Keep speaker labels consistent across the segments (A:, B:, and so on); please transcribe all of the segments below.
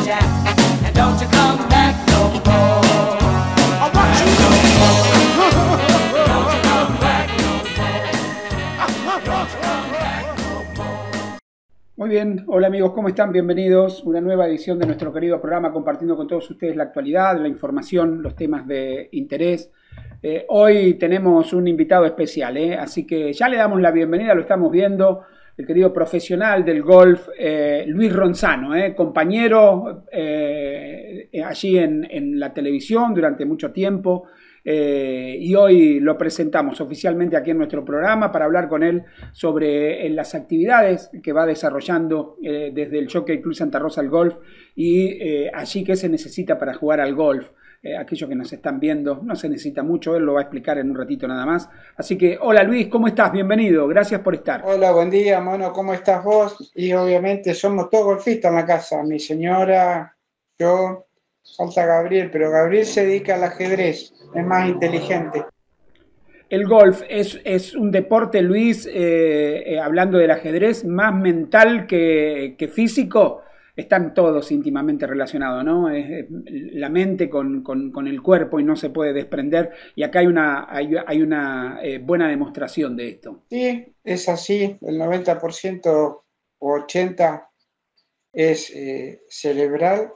A: shack, and don't you come back no more. I want you no more. Don't you come back no more. Don't you come back no more.
B: Muy bien, hola amigos, ¿cómo están? Bienvenidos a una nueva edición de nuestro querido programa compartiendo con todos ustedes la actualidad, la información, los temas de interés. Hoy tenemos un invitado especial, así que ya le damos la bienvenida, lo estamos viendo, el querido profesional del golf, Luis Ronzano, compañero allí en la televisión durante mucho tiempo. Y hoy lo presentamos oficialmente aquí en nuestro programa para hablar con él sobre las actividades que va desarrollando desde el Jockey Club Santa Rosa al golf y allí qué se necesita para jugar al golf. Aquellos que nos están viendo, no se necesita mucho, él lo va a explicar en un ratito nada más. Así que, hola Luis, ¿cómo estás? Bienvenido, gracias por estar.
C: Hola, buen día, mono, ¿cómo estás vos? Y obviamente somos todos golfistas en la casa, mi señora, yo, falta Gabriel, pero Gabriel se dedica al ajedrez, es más inteligente.
B: El golf es un deporte, Luis, hablando del ajedrez, más mental que físico. Están todos íntimamente relacionados, ¿no? Es la mente con el cuerpo y no se puede desprender. Y acá hay una buena demostración de esto.
C: Sí, es así, el 90% o 80% es cerebral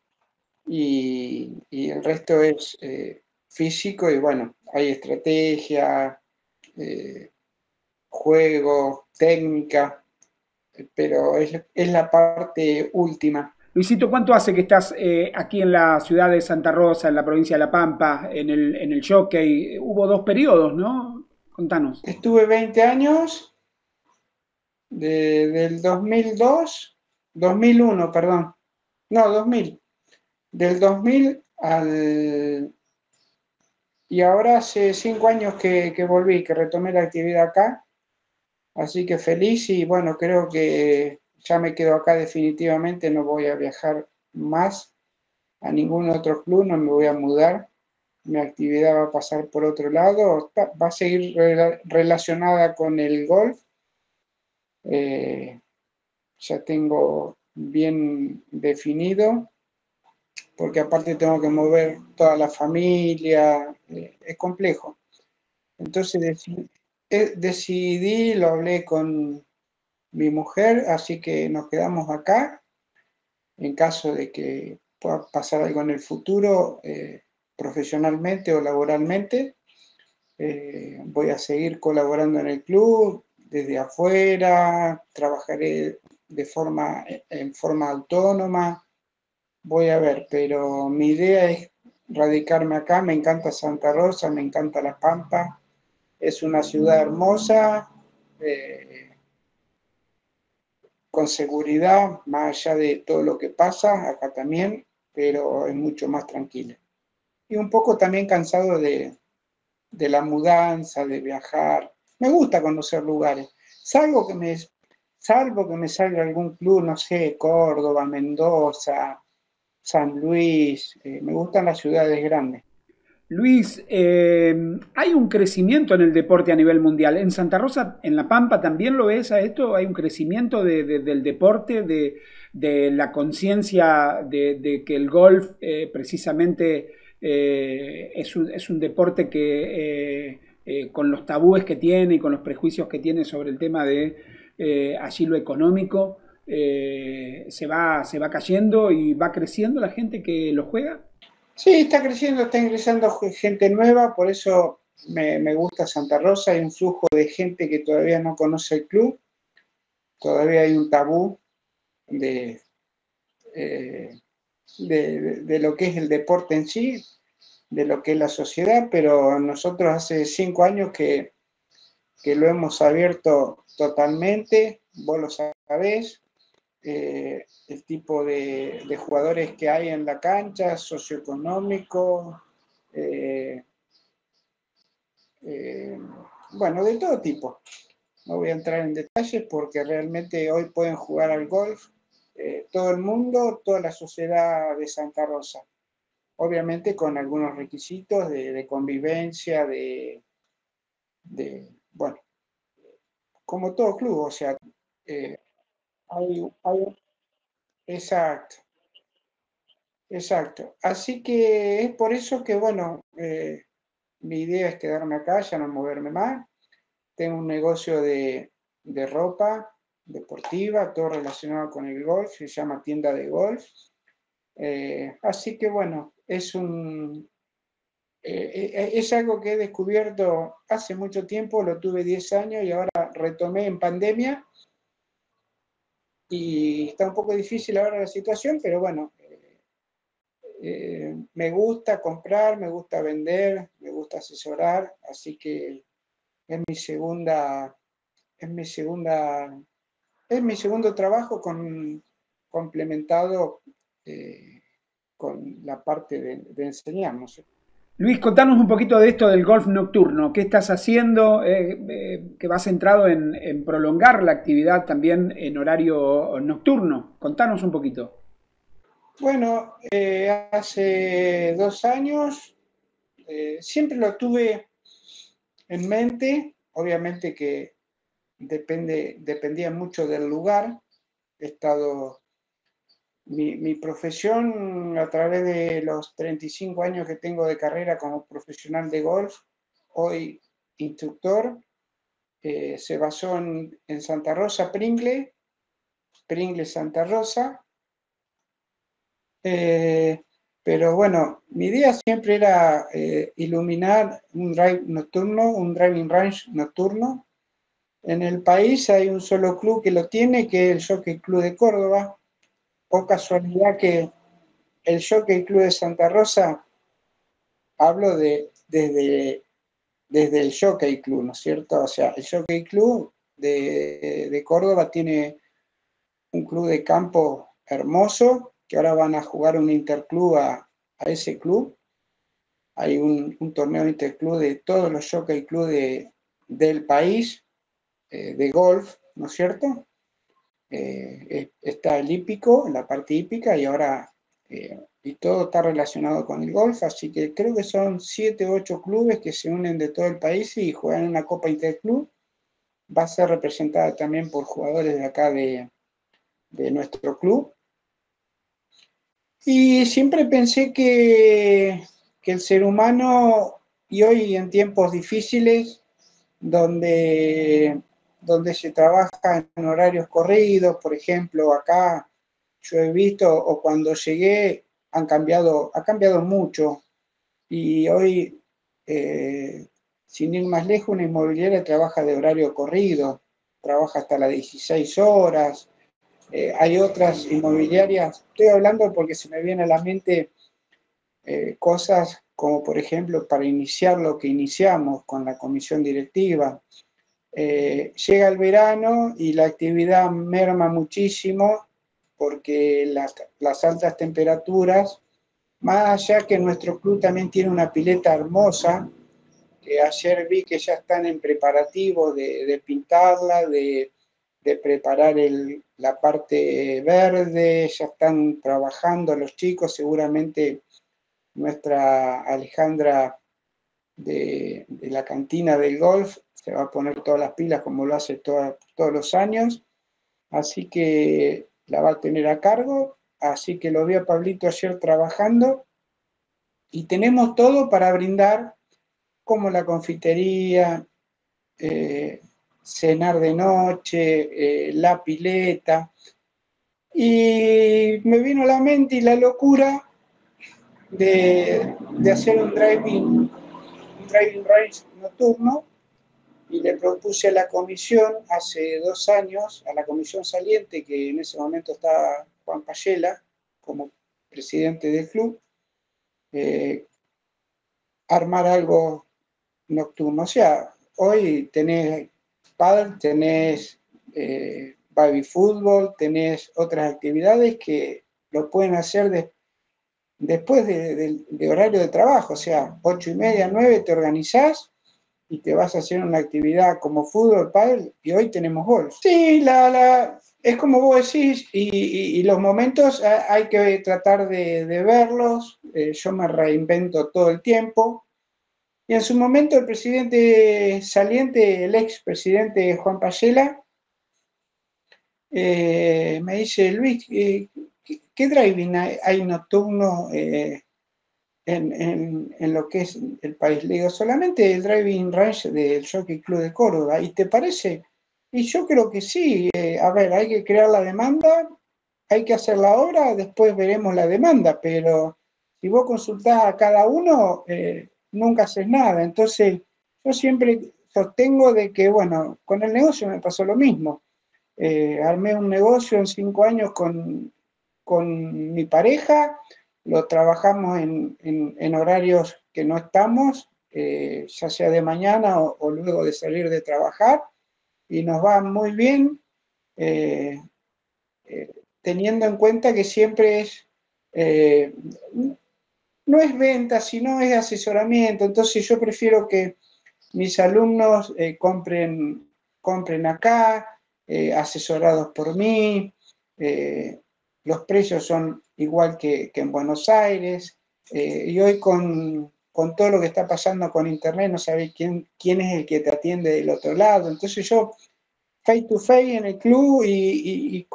C: y el resto es físico y bueno, hay estrategia, eh, juego, técnica, pero es la parte última.
B: Luisito, ¿cuánto hace que estás aquí en la ciudad de Santa Rosa, en la provincia de La Pampa, en el Jockey? Hubo dos periodos, ¿no? Contanos.
C: Estuve 20 años, del 2001, perdón, no, 2000, del 2000 al... Y ahora hace 5 años que volví, que retomé la actividad acá, así que feliz y bueno, creo que ya me quedo acá definitivamente, no voy a viajar más a ningún otro club, no me voy a mudar. Mi actividad va a pasar por otro lado, va a seguir relacionada con el golf. Ya tengo bien definido, porque aparte tengo que mover toda la familia, es complejo. Entonces decidí, lo hablé con mi mujer, así que nos quedamos acá. En caso de que pueda pasar algo en el futuro, profesionalmente o laboralmente, voy a seguir colaborando en el club desde afuera, trabajaré en forma autónoma, voy a ver, pero mi idea es radicarme acá, me encanta Santa Rosa, me encanta La Pampa, es una ciudad hermosa, eh, con seguridad, más allá de todo lo que pasa, acá también, pero es mucho más tranquila. Y un poco también cansado de la mudanza, de viajar. Me gusta conocer lugares. Salvo que me salga algún club, no sé, Córdoba, Mendoza, San Luis. Me gustan las ciudades grandes.
B: Luis, hay un crecimiento en el deporte a nivel mundial. En Santa Rosa, en La Pampa, ¿también lo ves a esto? ¿Hay un crecimiento del deporte, de la conciencia de que el golf precisamente es un deporte que con los tabúes que tiene y con los prejuicios que tiene sobre el tema de allí lo económico, se va cayendo y va creciendo la gente que lo juega?
C: Sí, está ingresando gente nueva, por eso me gusta Santa Rosa. Hay un flujo de gente que todavía no conoce el club, todavía hay un tabú de, eh, de lo que es el deporte en sí, de lo que es la sociedad, pero nosotros hace 5 años que lo hemos abierto totalmente, vos lo sabés, el tipo de jugadores que hay en la cancha, socioeconómico, eh, eh, bueno, de todo tipo. No voy a entrar en detalles porque realmente hoy pueden jugar al golf todo el mundo, toda la sociedad de Santa Rosa. Obviamente con algunos requisitos de convivencia, bueno, como todo club, o sea, eh, hay, exacto, exacto. Así que es por eso que, bueno, mi idea es quedarme acá, ya no moverme más. Tengo un negocio de ropa deportiva, todo relacionado con el golf, se llama Tienda de Golf. Así que, bueno, es algo que he descubierto hace mucho tiempo, lo tuve 10 años y ahora retomé en pandemia y está un poco difícil ahora la situación, pero bueno, me gusta comprar, me gusta vender, me gusta asesorar, así que es mi segunda, es mi segunda, es mi segundo trabajo complementado con la parte de enseñar, ¿no sé?
B: Luis, contanos un poquito de esto del golf nocturno. ¿Qué estás haciendo? Que vas centrado en prolongar la actividad también en horario nocturno. Contanos un poquito.
C: Bueno, hace 2 años siempre lo tuve en mente, obviamente que dependía mucho del lugar. He estado, mi profesión a través de los 35 años que tengo de carrera como profesional de golf, hoy instructor, se basó en Santa Rosa, Pringle Santa Rosa. Pero bueno, mi idea siempre era iluminar un drive nocturno, un driving range nocturno. En el país hay un solo club que lo tiene, que es el Jockey Club de Córdoba. O casualidad que el Jockey Club de Santa Rosa, hablo desde el Jockey Club, ¿no es cierto? O sea, el Jockey Club de Córdoba tiene un club de campo hermoso, que ahora van a jugar un interclub a ese club. Hay un torneo interclub de todos los Jockey Club del país, de golf, ¿no es cierto? Está el hípico, la parte hípica, y ahora y todo está relacionado con el golf, así que creo que son 7 u 8 clubes que se unen de todo el país y juegan una Copa Interclub. Va a ser representada también por jugadores de acá de nuestro club. Y siempre pensé que el ser humano, y hoy en tiempos difíciles, donde, donde se trabaja en horarios corridos, por ejemplo, acá yo he visto, o cuando llegué, ha cambiado mucho. Y hoy, sin ir más lejos, una inmobiliaria trabaja de horario corrido, trabaja hasta las 16 horas. Hay otras inmobiliarias, estoy hablando porque se me viene a la mente cosas como, por ejemplo, para iniciar lo que iniciamos con la comisión directiva. Llega el verano y la actividad merma muchísimo porque las altas temperaturas, más allá que nuestro club también tiene una pileta hermosa, que ayer vi que ya están en preparativo de pintarla, de preparar la parte verde, ya están trabajando los chicos, seguramente nuestra Alejandra de la cantina del golf se va a poner todas las pilas como lo hace todos los años, así que la va a tener a cargo, así que lo vi a Pablito ayer trabajando y tenemos todo para brindar, como la confitería, cenar de noche, la pileta. Y me vino a la mente y la locura de hacer un driving range nocturno y le propuse a la comisión hace 2 años, a la comisión saliente, que en ese momento estaba Juan Payela como presidente del club, armar algo nocturno. O sea, hoy tenés pádel, tenés baby fútbol, tenés otras actividades que lo pueden hacer después de horario de trabajo, o sea, 8:30, 9 te organizás y te vas a hacer una actividad como fútbol, pádel, y hoy tenemos golf. Sí, es como vos decís, y los momentos hay que tratar de verlos, yo me reinvento todo el tiempo, y en su momento el presidente saliente, el ex presidente Juan Payela, me dice, Luis, ¿qué driving hay nocturno en lo que es el país? Le digo, solamente el driving range del Jockey Club de Córdoba. ¿Y te parece? Y yo creo que sí. A ver, hay que crear la demanda, hay que hacer la obra, después veremos la demanda, pero si vos consultás a cada uno, nunca haces nada. Entonces, yo siempre sostengo de que, bueno, con el negocio me pasó lo mismo. Armé un negocio en 5 años con mi pareja, lo trabajamos en horarios que no estamos, ya sea de mañana o luego de salir de trabajar, y nos va muy bien, eh, teniendo en cuenta que siempre es, no es venta, sino es asesoramiento. Entonces yo prefiero que mis alumnos compren acá, asesorados por mí, los precios son igual que en Buenos Aires, y hoy con todo lo que está pasando con Internet no sabés quién es el que te atiende del otro lado. Entonces yo, face to face en el club y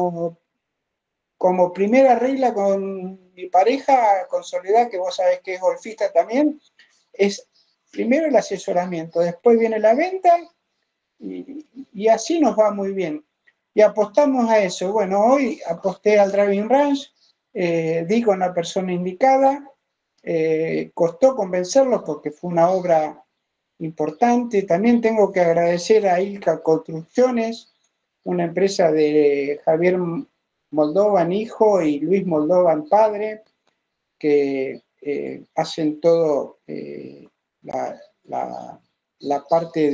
C: como primera regla con mi pareja, con Soledad, que vos sabés que es golfista también, es primero el asesoramiento, después viene la venta y así nos va muy bien. Y apostamos a eso. Bueno, hoy aposté al driving range, di con la persona indicada, costó convencerlos porque fue una obra importante. También tengo que agradecer a Ilka Construcciones, una empresa de Javier Moldovan hijo y Luis Moldovan padre, que hacen todo la parte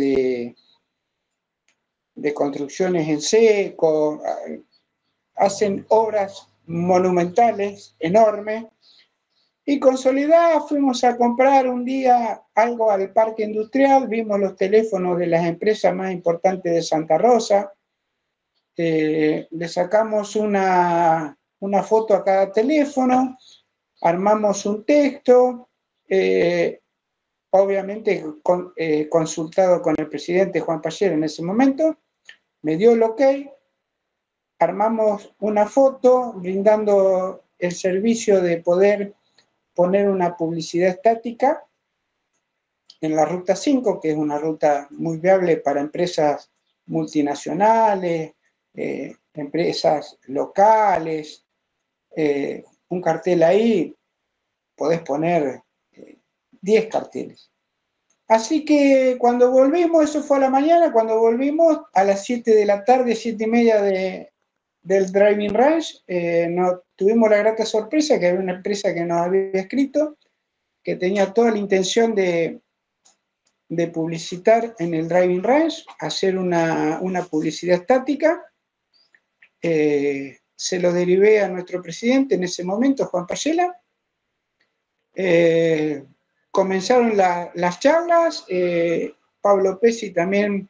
C: de construcciones en seco, hacen obras monumentales, enormes. Y con Soledad fuimos a comprar un día algo al parque industrial, vimos los teléfonos de las empresas más importantes de Santa Rosa, le sacamos una foto a cada teléfono, armamos un texto, obviamente consultado con el presidente Juan Pallero en ese momento, me dio el ok, armamos una foto brindando el servicio de poder poner una publicidad estática en la Ruta 5, que es una ruta muy viable para empresas multinacionales, empresas locales, un cartel ahí, podés poner 10 carteles. Así que cuando volvimos, eso fue a la mañana, cuando volvimos a las 7 de la tarde, 7:30 del Driving Range, tuvimos la grata sorpresa que había una empresa que nos había escrito, que tenía toda la intención de publicitar en el Driving Range, hacer una publicidad estática. Se lo derivé a nuestro presidente en ese momento, Juan Payela. Comenzaron las charlas, Pablo Pesci también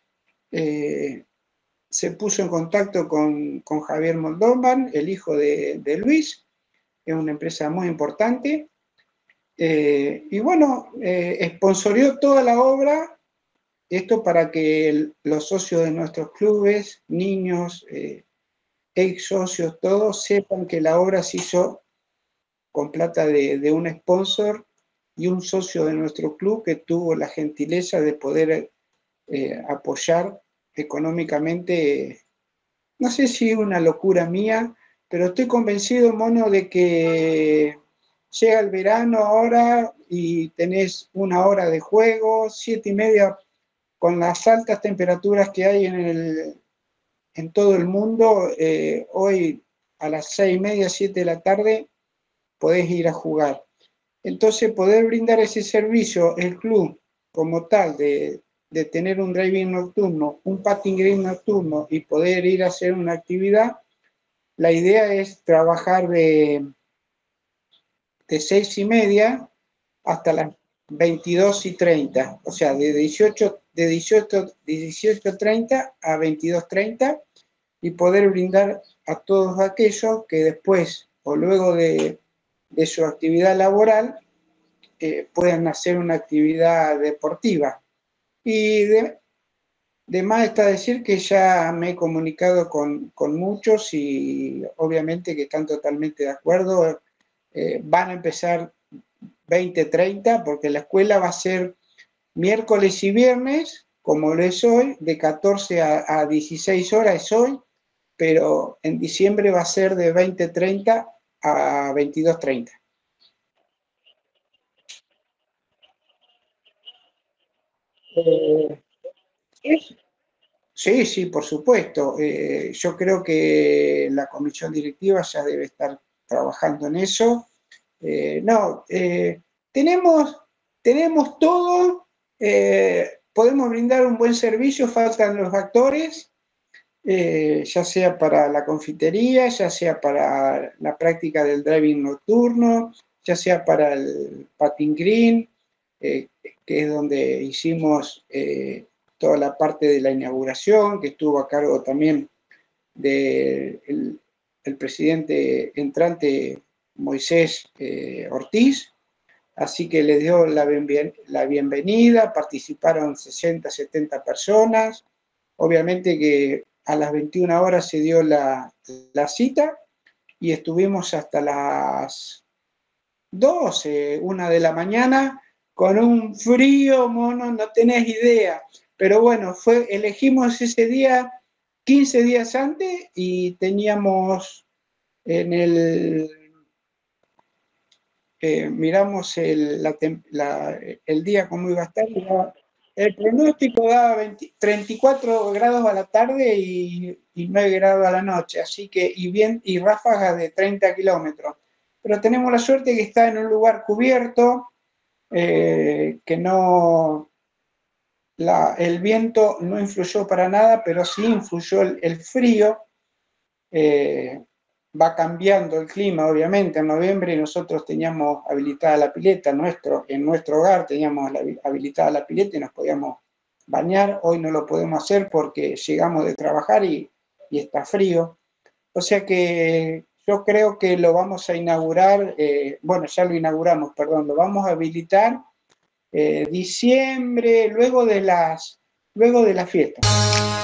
C: se puso en contacto con Javier Moldovan, el hijo de Luis, que es una empresa muy importante, y bueno, sponsorió toda la obra, esto para que los socios de nuestros clubes, niños, ex socios, todos sepan que la obra se hizo con plata de un sponsor y un socio de nuestro club que tuvo la gentileza de poder apoyar económicamente. No sé si es una locura mía, pero estoy convencido, Mono, de que llega el verano ahora y tenés 1 hora de juego, 7:30, con las altas temperaturas que hay en todo el mundo, hoy a las 6:30, 7 de la tarde, podés ir a jugar. Entonces, poder brindar ese servicio, el club como tal, de tener un driving nocturno, un putting green nocturno y poder ir a hacer una actividad, la idea es trabajar de 6:30 hasta las 22:30, o sea, de 18:30 a 22:30, y poder brindar a todos aquellos que después o luego de su actividad laboral puedan hacer una actividad deportiva. Y De más está decir que ya me he comunicado con muchos y obviamente que están totalmente de acuerdo. Van a empezar 20:30 porque la escuela va a ser miércoles y viernes, como lo es hoy, de 14 a 16 horas es hoy, pero en diciembre va a ser de 20:30 a 22:30. Eh, sí, sí, por supuesto. Yo creo que la comisión directiva ya debe estar trabajando en eso. No, tenemos todo, podemos brindar un buen servicio, faltan los actores, ya sea para la confitería, ya sea para la práctica del driving nocturno, ya sea para el patin green, eh, que es donde hicimos toda la parte de la inauguración, que estuvo a cargo también del el presidente entrante Moisés Ortiz, así que les dio la bienvenida, participaron 60, 70 personas, obviamente que a las 21 horas se dio la cita y estuvimos hasta las 12, 1 de la mañana, con un frío, mono, no tenés idea. Pero bueno, elegimos ese día 15 días antes y teníamos en miramos el día cómo iba a estar. El pronóstico daba 34 grados a la tarde y 9 grados a la noche, así que, y ráfagas de 30 kilómetros. Pero tenemos la suerte que está en un lugar cubierto, que no, el viento no influyó para nada, pero sí influyó el frío. Va cambiando el clima, obviamente. En noviembre nosotros teníamos habilitada la pileta, en nuestro hogar teníamos habilitada la pileta y nos podíamos bañar. Hoy no lo podemos hacer porque llegamos de trabajar y está frío. O sea que yo creo que lo vamos a inaugurar, bueno, ya lo inauguramos, perdón, lo vamos a habilitar diciembre, luego de las fiestas.